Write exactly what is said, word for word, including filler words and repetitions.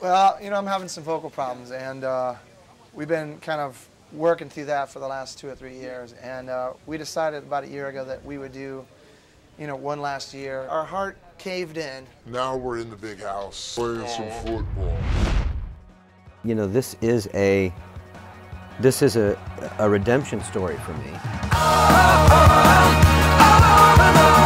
Well, you know, I'm having some vocal problems, and uh, we've been kind of working through that for the last two or three years. And uh, we decided about a year ago that we would do, you know, one last year. Our heart caved in. Now we're in the big house playing some football. You know, this is a this is a, a redemption story for me.